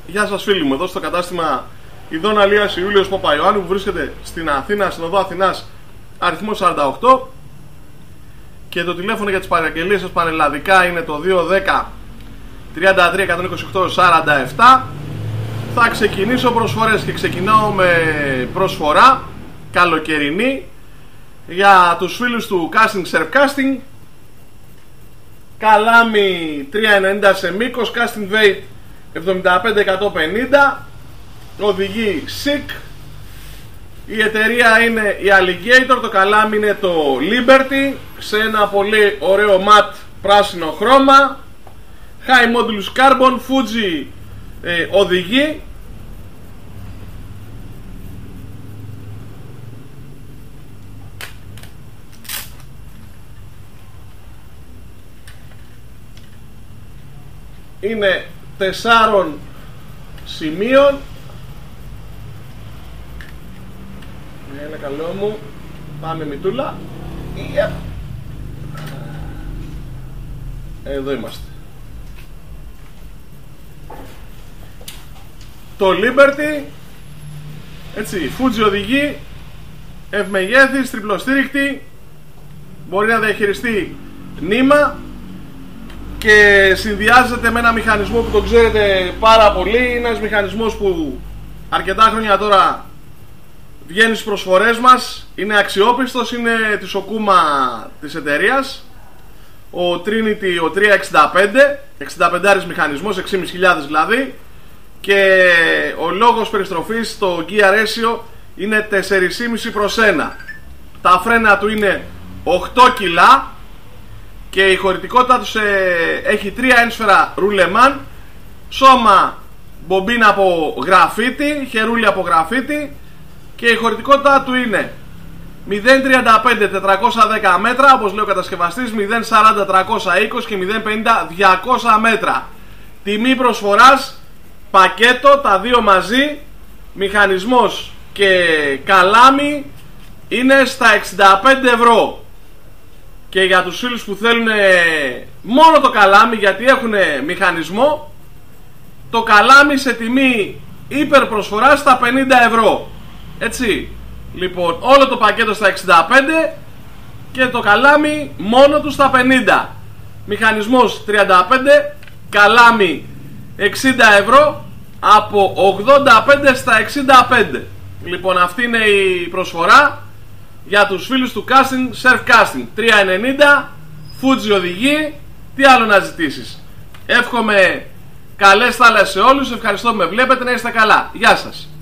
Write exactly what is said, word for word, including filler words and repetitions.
Γεια σας φίλοι μου, εδώ στο κατάστημα Ειδών Αλίας Ιούλιος Παπαϊωάννου που βρίσκεται στην Αθήνα, στην οδό Αθηνάς, αριθμός σαράντα οκτώ. Και το τηλέφωνο για τις παραγγελίες σας πανελλαδικά είναι το δύο δέκα τριάντα τρία εκατόν είκοσι οκτώ σαράντα επτά. Θα ξεκινήσω προσφορές και ξεκινάω με προσφορά καλοκαιρινή για τους φίλους του casting surf casting. Καλάμι τρία ενενήντα σε μήκος, casting weight εβδομήντα πέντε εκατόν πενήντα, οδηγεί σικ. Η εταιρεία είναι η Alligator, το καλάμι είναι το Liberty σε ένα πολύ ωραίο ματ πράσινο χρώμα. High Modulus Carbon, Fuji ε, οδηγεί. Είναι τεσσάρων σημείων. Ένα καλό μου. Πάμε μητούλα. Yep. Εδώ είμαστε. Το Liberty, έτσι, Fuji οδηγεί, ευμεγέθης, τριπλοστήρικτη, μπορεί να διαχειριστεί νήμα και συνδυάζεται με ένα μηχανισμό που το ξέρετε πάρα πολύ. Είναι ένας μηχανισμός που αρκετά χρόνια τώρα βγαίνει στις προσφορές μας, είναι αξιόπιστος, είναι της Okuma της εταιρείας, ο Trinity, ο τριακόσια εξήντα πέντε, εξήντα πέντε μηχανισμός, έξι χιλιάδες πεντακόσια δηλαδή, και ο λόγος περιστροφής στο gear ratio είναι τέσσερα κόμμα πέντε προς ένα. Τα φρένα του είναι οκτώ κιλά και η χωρητικότητα τους ε, έχει τρία ένσφαιρα ρούλεμαν, σώμα μπομπίνα από γραφίτι, χερούλι από γραφίτι, και η χωρητικότητα του είναι μηδέν τριάντα πέντε τετρακόσια δέκα μέτρα, όπως λέει ο κατασκευαστής, μηδέν σαράντα τριακόσια είκοσι και μηδέν πενήντα διακόσια μέτρα. Τιμή προσφοράς πακέτο, τα δύο μαζί, μηχανισμός και καλάμι, είναι στα εξήντα πέντε ευρώ. Και για τους φίλους που θέλουν μόνο το καλάμι, γιατί έχουν μηχανισμό, το καλάμι σε τιμή υπερπροσφορά στα πενήντα ευρώ. Έτσι, λοιπόν, όλο το πακέτο στα εξήντα πέντε και το καλάμι μόνο του στα πενήντα. Μηχανισμός τριάντα πέντε, καλάμι εξήντα ευρώ, από ογδόντα πέντε στα εξήντα πέντε. Λοιπόν, αυτή είναι η προσφορά για τους φίλους του casting, surf casting. Τρία ενενήντα, Fuji οδηγεί, τι άλλο να ζητήσεις. Εύχομαι καλές θάλασσες σε όλους, ευχαριστώ που με βλέπετε, να είστε καλά. Γεια σας.